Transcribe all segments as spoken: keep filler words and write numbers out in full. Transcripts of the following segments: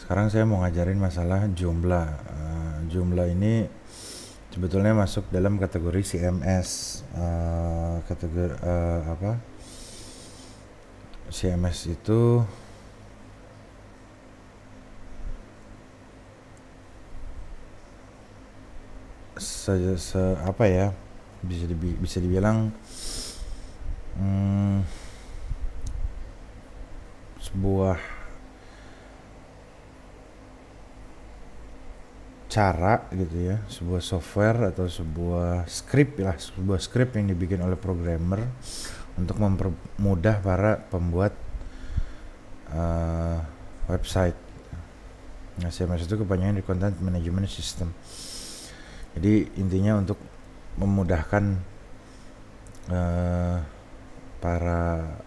Sekarang saya mau ngajarin masalah Joomla. Uh, Joomla ini sebetulnya masuk dalam kategori C M S. Uh, kategori uh, apa? C M S itu se, se apa ya? Bisa dibi, bisa dibilang hmm, sebuah cara gitu ya, sebuah software atau sebuah script lah, sebuah script yang dibikin oleh programmer untuk mempermudah para pembuat uh, website. Nah, C M S itu kepanjangan dari Content Management System. Jadi intinya untuk memudahkan uh, para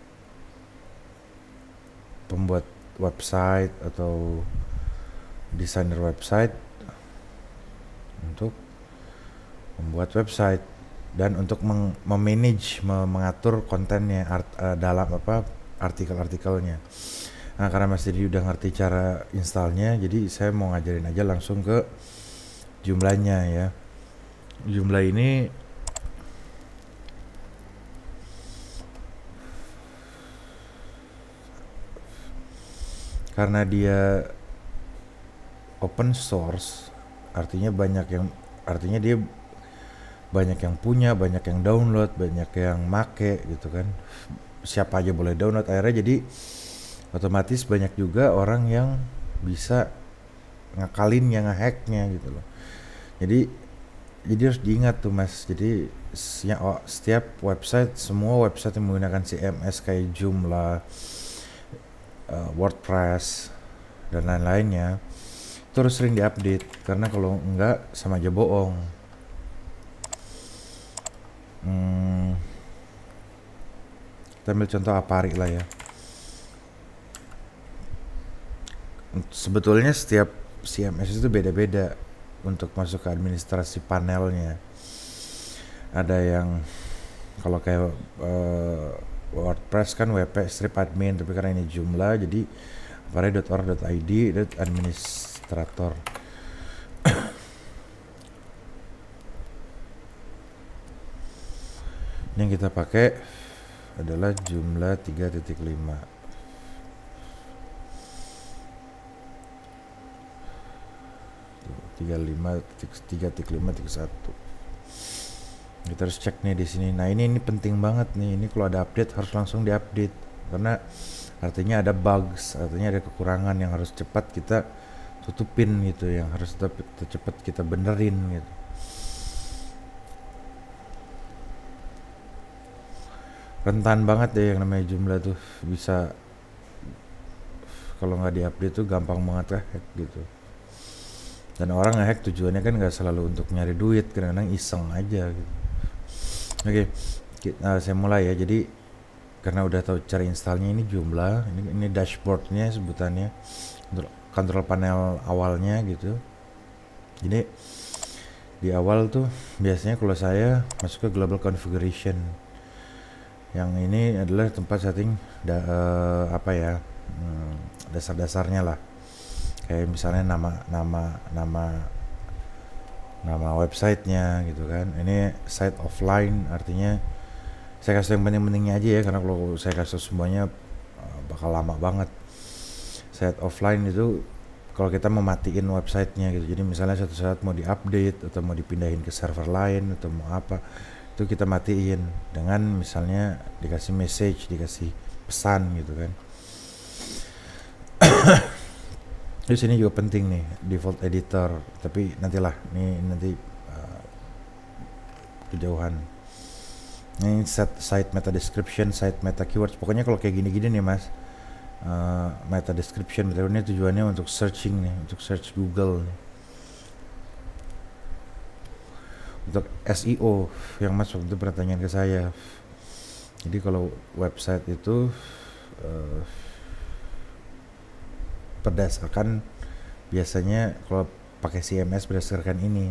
pembuat website atau desainer website untuk membuat website dan untuk memanage, mengatur kontennya, art, uh, dalam apa artikel-artikelnya. Nah, karena Mas Didi udah ngerti cara installnya, jadi saya mau ngajarin aja langsung ke Joomla-nya ya. Joomla ini karena dia open source, artinya banyak yang artinya dia banyak yang punya, banyak yang download, banyak yang make gitu kan. Siapa aja boleh download, akhirnya jadi otomatis banyak juga orang yang bisa ngakalin, yang ngehacknya gitu loh. Jadi jadi harus diingat tuh Mas. Jadi setiap website, semua website yang menggunakan C M S kayak Joomla, uh, WordPress dan lain-lainnya itu harus sering diupdate, karena kalau enggak sama aja bohong. Hmm, kita ambil contoh Apari lah ya. Sebetulnya setiap C M S itu beda-beda untuk masuk ke administrasi panelnya. Ada yang kalau kayak uh, WordPress kan W P strip admin, tapi karena ini Joomla jadi apari dot org dot i d administrator. Ini yang kita pakai adalah Joomla tiga titik lima. tiga lima tiga titik lima titik satu. Kita harus cek nih di sini. Nah, ini ini penting banget nih. Ini kalau ada update harus langsung diupdate, karena artinya ada bugs, artinya ada kekurangan yang harus cepat kita tutupin gitu, yang harus tetap cepat kita benerin gitu. Rentan banget deh yang namanya Joomla tuh, bisa kalau nggak diupdate tuh gampang banget hack gitu. Dan orang ngehack tujuannya kan nggak selalu untuk nyari duit, kadang-kadang iseng aja gitu. Oke, nah, saya mulai ya. Jadi karena udah tahu cara installnya, ini Joomla, ini, ini dashboardnya sebutannya, control panel awalnya gitu. Jadi di awal tuh biasanya kalau saya masuk ke global configuration. Yang ini adalah tempat setting da, uh, apa ya, hmm, dasar-dasarnya lah. Kayak misalnya nama nama nama nama websitenya gitu kan. Ini site offline, artinya saya kasih yang penting-pentingnya aja ya, karena kalau saya kasih semuanya uh, bakal lama banget. Site offline itu kalau kita mau matiin websitenya gitu, jadi misalnya suatu saat mau diupdate atau mau dipindahin ke server lain atau mau apa, itu kita matiin dengan misalnya dikasih message, dikasih pesan gitu kan. Terus ini juga penting nih, default editor, tapi nantilah, nih nanti uh, kejauhan. Ini set site meta description, site meta keywords. Pokoknya kalau kayak gini-gini nih Mas, uh, meta description betul ini tujuannya untuk searching nih, untuk search Google nih. Untuk S E O yang Mas waktu itu pertanyaan ke saya. Jadi kalau website itu uh, berdasarkan, biasanya kalau pakai C M S berdasarkan ini.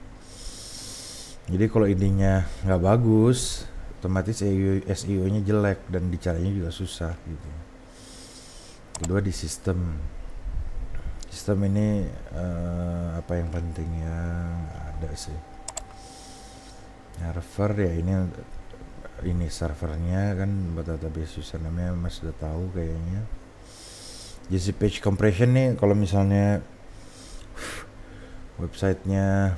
Jadi kalau ininya nggak bagus, otomatis S E O-nya jelek dan dicaranya juga susah gitu. Kedua di sistem. Sistem ini uh, apa yang penting ya, ada sih. Server ya ini ini servernya kan buat database username Mas sudah tahu kayaknya. J C page compression nih kalau misalnya websitenya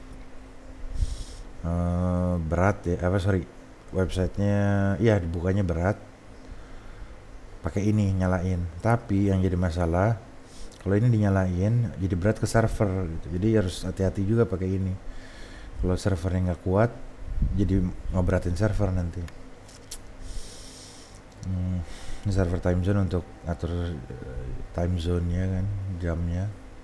uh, berat ya, apa sorry websitenya ya dibukanya berat, pakai ini nyalain. Tapi yang jadi masalah kalau ini dinyalain jadi berat ke server gitu. Jadi harus hati-hati juga pakai ini. Kalau servernya nggak kuat jadi ngeberatin server nanti. Hmm, ini server time zone untuk atur uh, time zone-nya kan, jamnya.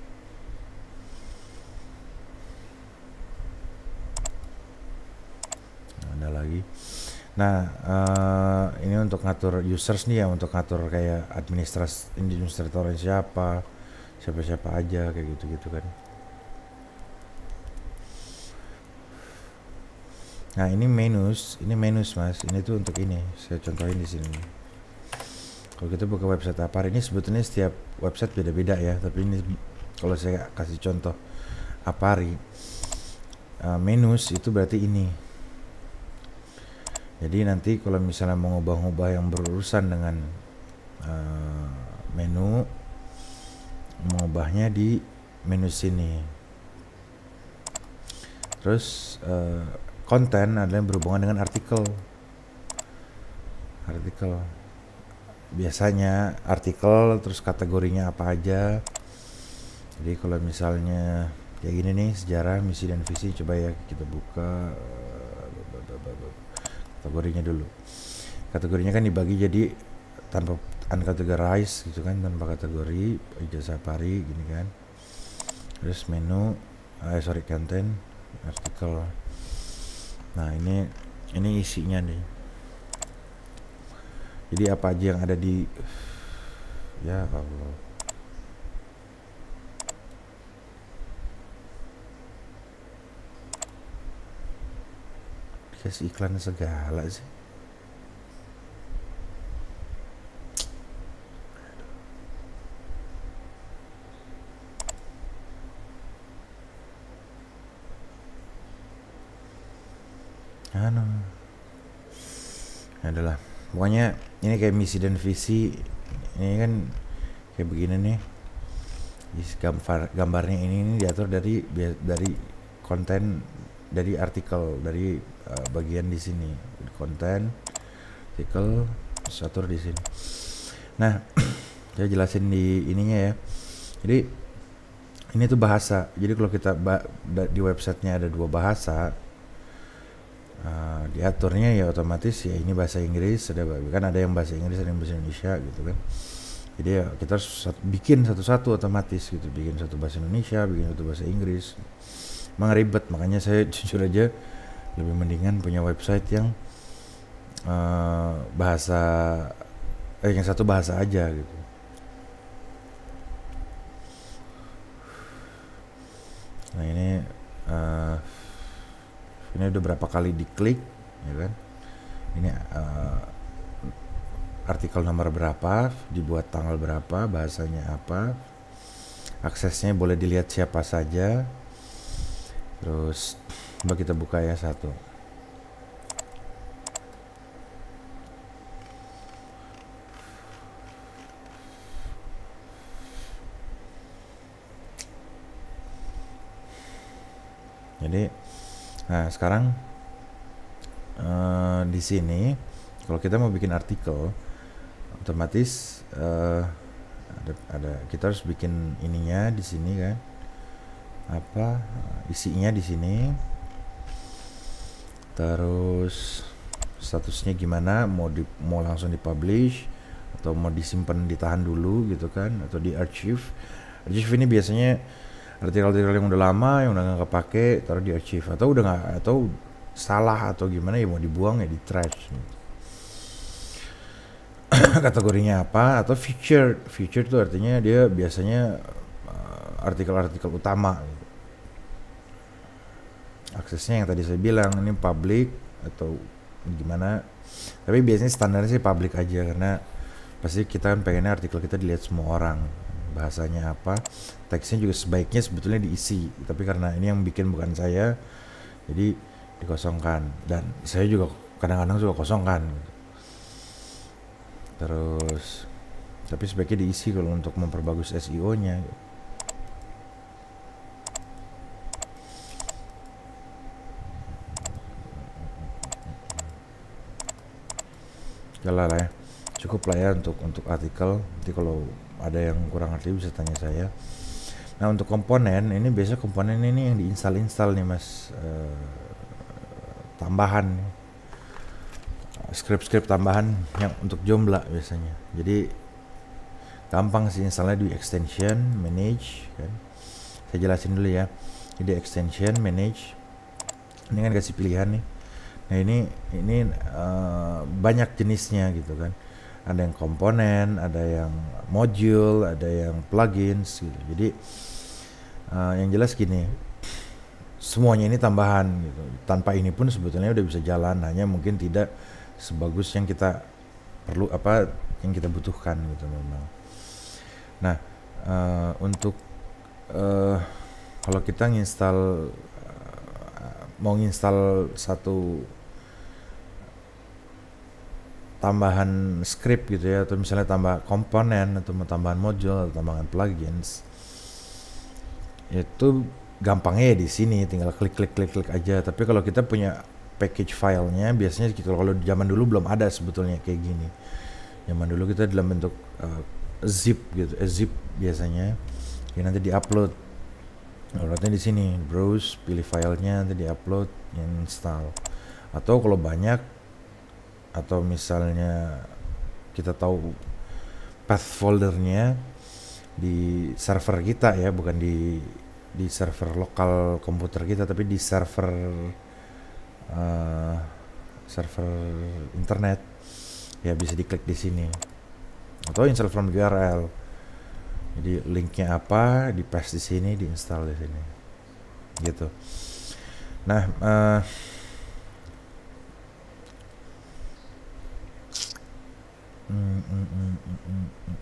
Nah, ada lagi. Nah, uh, ini untuk ngatur users nih ya, untuk ngatur kayak administras administratornya siapa, siapa-siapa aja kayak gitu-gitu kan. Nah ini menus, ini menus mas, ini tuh untuk ini, saya contohin di sini. Kalau kita buka website Apari ini sebetulnya setiap website beda-beda ya, tapi ini kalau saya kasih contoh Apari, uh, menus itu berarti ini. Jadi nanti kalau misalnya mau ngubah-ngubah yang berurusan dengan uh, menu, mengubahnya di menu sini. Terus uh, konten adalah yang berhubungan dengan artikel. Artikel. Biasanya artikel terus kategorinya apa aja. Jadi kalau misalnya kayak gini nih, sejarah, misi dan visi, coba ya kita buka kategorinya dulu. Kategorinya kan dibagi jadi tanpa uncategorized gitu kan, tanpa kategori, ijazah Apari gini kan. Terus menu, eh sorry konten, artikel. Nah ini ini isinya nih. Jadi apa aja yang ada di, ya Allah, dikasih iklan segala sih. Anu, adalah pokoknya ini kayak misi dan visi ini kan kayak begini nih. Gambar gambarnya ini, ini diatur dari dari konten, dari artikel, dari uh, bagian di sini konten artikel atur di sini. Nah saya jelasin di ininya ya. Jadi ini tuh bahasa. Jadi kalau kita ba- di websitenya ada dua bahasa, Uh, diaturnya ya otomatis ya ini bahasa Inggris, ada kan ada yang bahasa Inggris, ada yang bahasa Indonesia gitu kan. Jadi ya kita harus bikin satu-satu otomatis gitu, bikin satu bahasa Indonesia, bikin satu bahasa Inggris. Emang ribet, makanya saya jujur aja lebih mendingan punya website yang uh, bahasa eh yang satu bahasa aja gitu. Nah ini uh, ini udah berapa kali diklik ya kan. Ini uh, artikel nomor berapa, dibuat tanggal berapa, bahasanya apa, aksesnya boleh dilihat siapa saja. Terus coba kita buka ya satu. Jadi nah sekarang uh, di sini kalau kita mau bikin artikel otomatis uh, ada, ada kita harus bikin ininya di sini kan, apa isinya di sini, terus statusnya gimana, mau di, mau langsung dipublish atau mau disimpan ditahan dulu gitu kan, atau di archive. Archive ini biasanya artikel-artikel yang udah lama, yang udah nggak kepake, taruh di archive, atau udah nggak, atau salah atau gimana ya mau dibuang ya di trash. Kategorinya apa, atau featured. Featured itu artinya dia biasanya uh, artikel-artikel utama. Gitu. Aksesnya yang tadi saya bilang ini public atau gimana, tapi biasanya standarnya sih public aja karena pasti kita kan pengennya artikel kita dilihat semua orang bahasanya apa, teksnya juga sebaiknya sebetulnya diisi, tapi karena ini yang bikin bukan saya, jadi dikosongkan. Dan saya juga kadang-kadang suka kosongkan gitu. Terus tapi sebaiknya diisi kalau untuk memperbagus S E O-nya. Jalan lah ya, cukup lah ya untuk untuk artikel. Nanti kalau ada yang kurang ngerti bisa tanya saya. Nah untuk komponen ini biasanya komponen ini yang diinstal-install nih mas, uh, tambahan script-script tambahan yang untuk Joomla biasanya. Jadi gampang sih installnya di extension manage kan. Saya jelasin dulu ya. Jadi extension manage ini kan kasih pilihan nih. Nah ini ini uh, banyak jenisnya gitu kan. Ada yang komponen, ada yang module, ada yang plugins gitu. Jadi uh, yang jelas gini, semuanya ini tambahan gitu. Tanpa ini pun sebetulnya udah bisa jalan, hanya mungkin tidak sebagus yang kita perlu apa yang kita butuhkan gitu memang. Nah uh, untuk uh, kalau kita nginstal uh, mau nginstal satu tambahan script gitu ya, atau misalnya tambah komponen atau tambahan module atau tambahan plugins, itu gampangnya ya di sini tinggal klik klik klik klik aja. Tapi kalau kita punya package filenya biasanya gitu, kalau zaman dulu belum ada sebetulnya kayak gini. Zaman dulu kita dalam bentuk uh, zip gitu, eh, zip biasanya. Ya nanti diupload. Uploadnya di sini, browse, pilih filenya, nanti diupload, install. Atau kalau banyak atau misalnya kita tahu path foldernya di server kita ya, bukan di di server lokal komputer kita, tapi di server uh, server internet ya, bisa diklik di sini atau install from U R L. Jadi linknya apa, di paste di sini, diinstal di sini gitu. Nah uh, Mm, mm, mm, mm, mm.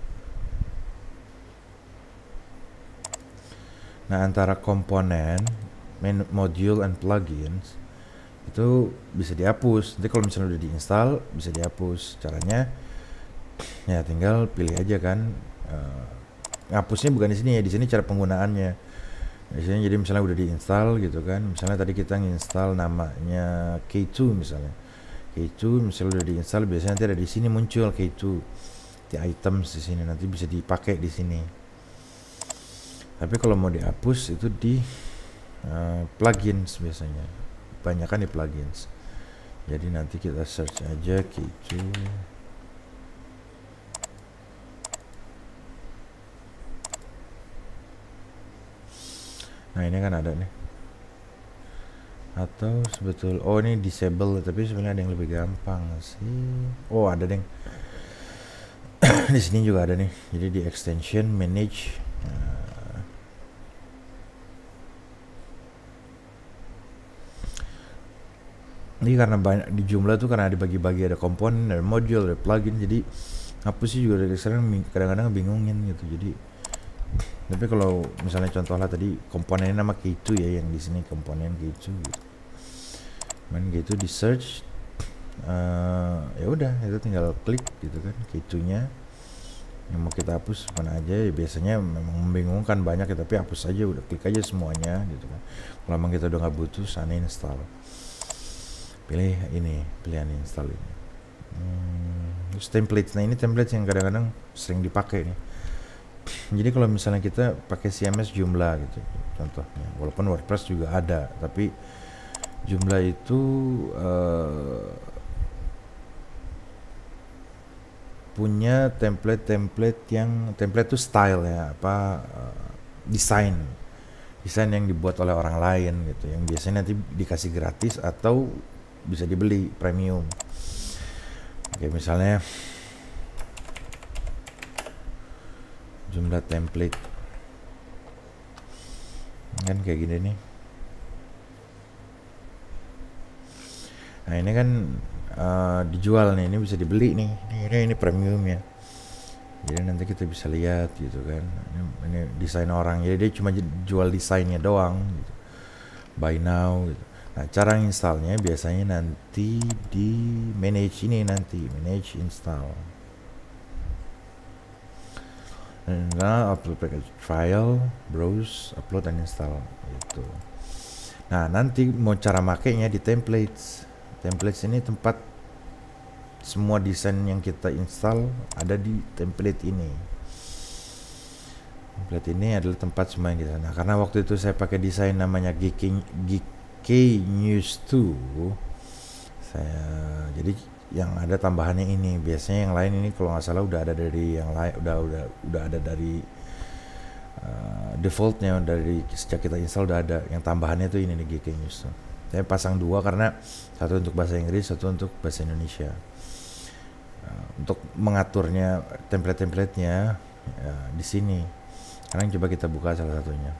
Nah antara komponen, main module, and plugins itu bisa dihapus. Nanti kalau misalnya udah diinstal bisa dihapus. Caranya ya tinggal pilih aja kan. Uh, ngapusnya bukan di sini ya, di sini cara penggunaannya. Di sini jadi misalnya udah diinstal gitu kan. Misalnya tadi kita nginstal namanya K two misalnya. K two misalnya udah diinstal, biasanya nanti ada di sini muncul K two di items di sini, nanti bisa dipakai di sini. Tapi kalau mau dihapus itu di uh, plugins biasanya, banyak kan di plugins. Jadi nanti kita search aja K two. Nah ini kan ada nih. Atau sebetul oh ini disable, tapi sebenarnya ada yang lebih gampang sih. Oh ada deh. Di sini juga ada nih. Jadi di extension manage. Nah. Ini karena banyak di Joomla tuh, karena dibagi-bagi, ada komponen, ada module, ada plugin. Jadi hapusnya juga dari sekarang kadang-kadang bingungin gitu. Jadi tapi kalau misalnya contoh lah tadi komponennya nama K two ya, yang di sini komponen K two gitu. Main K two di search, uh, ya udah itu tinggal klik gitu kan K two-nya yang mau kita hapus mana aja ya. Biasanya memang membingungkan banyak ya, tapi hapus aja, udah klik aja semuanya gitu kan. Kalau memang kita udah nggak butuh, sana install, pilih ini, pilihan install ini. Hmm, terus template, nah ini template yang kadang-kadang sering dipakai nih. Jadi kalau misalnya kita pakai C M S Joomla gitu contohnya, walaupun WordPress juga ada, tapi Joomla itu uh, punya template-template yang template itu style ya, apa uh, desain desain yang dibuat oleh orang lain gitu, yang biasanya nanti dikasih gratis atau bisa dibeli premium. Oke, misalnya Joomla template kan kayak gini nih. Nah ini kan uh, dijual nih, ini bisa dibeli nih, ini, ini premium ya. Jadi nanti kita bisa lihat gitu kan, ini, ini desain orang, jadi dia cuma jual desainnya doang gitu. Buy now gitu. Nah cara installnya biasanya nanti di manage ini, nanti manage install. Nah, upload package trial, browse, upload dan install gitu. Nah nanti mau cara makainya di templates. Templates ini tempat semua desain yang kita install ada di template ini. Template ini adalah tempat semua yang kita. Nah karena waktu itu saya pakai desain namanya G K News dua, saya jadi yang ada tambahannya ini. Biasanya yang lain ini kalau nggak salah udah ada dari yang lain, udah udah udah ada dari uh, defaultnya dari sejak kita install udah ada. Yang tambahannya tuh ini nih G K News. Saya pasang dua karena satu untuk bahasa Inggris, satu untuk bahasa Indonesia. Uh, untuk mengaturnya template-templatenya ya, di sini. Sekarang coba kita buka salah satunya.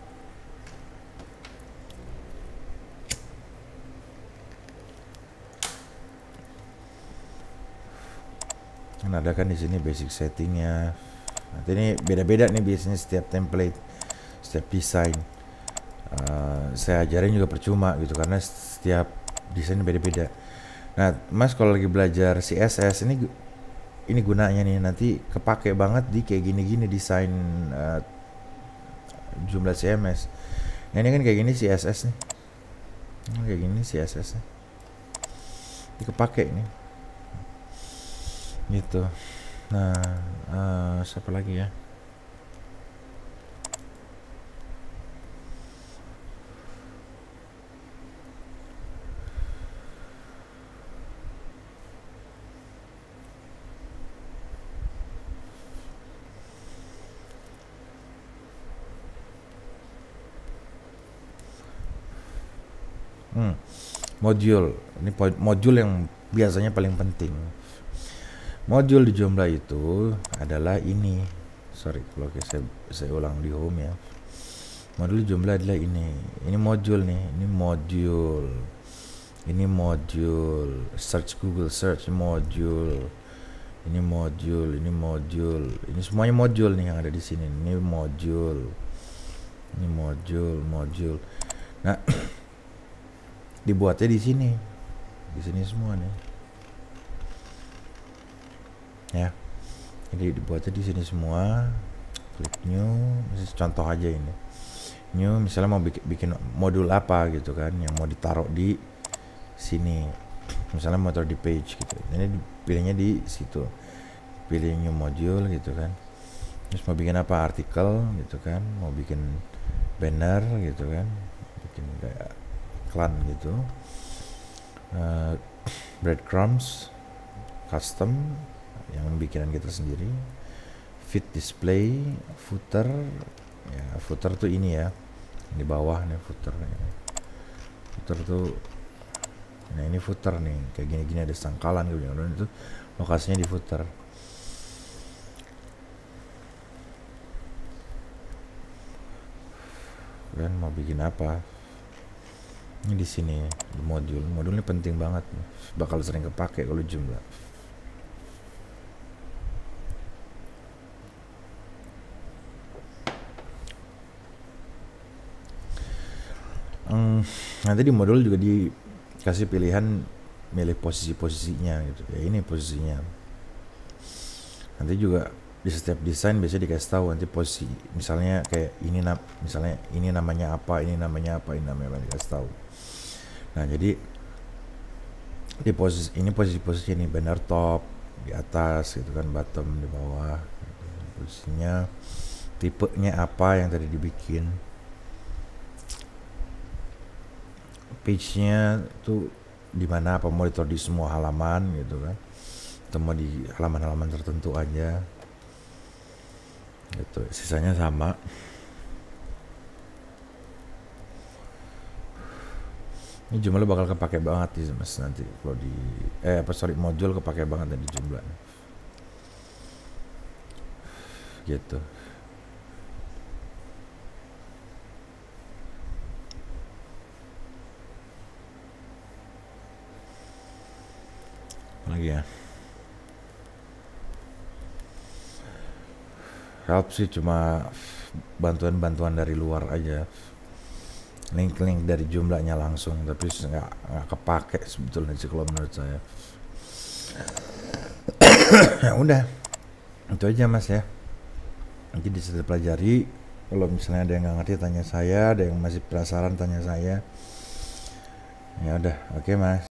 Kan ada kan di sini basic settingnya. Nanti ini beda-beda nih biasanya setiap template, setiap desain. Uh, saya ajarin juga percuma gitu karena setiap desain beda-beda. Nah, Mas kalau lagi belajar C S S ini ini gunanya nih nanti kepake banget di kayak gini-gini desain uh, jumlah C M S. Nah, ini kan kayak gini C S S nih. Ini kayak gini C S S nih. Ini kepake nih. Gitu. Nah, uh, siapa lagi ya? Hmm, modul. Ini modul yang biasanya paling penting. Modul di Joomla itu adalah ini. Sorry, kalau saya saya ulang di home ya. Modul di Joomla adalah ini. Ini modul nih. Ini modul. Ini modul. Search Google Search modul. Ini modul. Ini modul. Ini semuanya modul nih yang ada di sini. Ini modul. Ini modul. Modul. Nah. Dibuatnya di sini, di sini semua nih, ya. Jadi dibuatnya di sini semua. Klik new, misalnya contoh aja ini. New, misalnya mau bikin, bikin modul apa gitu kan, yang mau ditaruh di sini. Misalnya mau taruh di page gitu. Ini pilihnya di situ. Pilih new module gitu kan. Terus mau bikin apa, artikel gitu kan, mau bikin banner gitu kan, bikin kayak iklan gitu, uh, breadcrumbs, custom yang bikinan kita sendiri, fit display, footer, ya footer tuh ini ya, di bawah nih footer, footer tuh, nah ini footer nih, kayak gini-gini ada sangkalan gitu, itu lokasinya di footer. Dan mau bikin apa? Ini di sini di modul. Modul ini penting banget, bakal sering kepake kalau Joomla. Hmm, nanti di modul juga dikasih pilihan milih posisi-posisinya gitu. Ya ini posisinya. Nanti juga di setiap desain biasanya dikasih tahu nanti posisi. Misalnya kayak ini misalnya ini namanya apa, ini namanya apa, ini namanya apa, dikasih tahu. Nah jadi di posisi ini posisi-posisi ini banner top di atas gitu kan, bottom di bawah gitu. Posisinya, tipenya apa yang tadi dibikin, page-nya tuh di mana, apa mau ditaruh di semua halaman gitu kan, atau mau di halaman-halaman tertentu aja gitu. Sisanya sama. Ini Joomla bakal kepake banget sih mas nanti kalau di eh apa sorry modul kepake banget di Joomla gitu. Lagi ya. help sih cuma bantuan-bantuan dari luar aja, link-link dari jumlahnya langsung, tapi nggak nggak kepake sebetulnya sih kalau menurut saya. Ya udah, itu aja mas ya, nanti bisa dipelajari. Kalau misalnya ada yang nggak ngerti tanya saya, ada yang masih penasaran tanya saya. Ya udah, oke mas.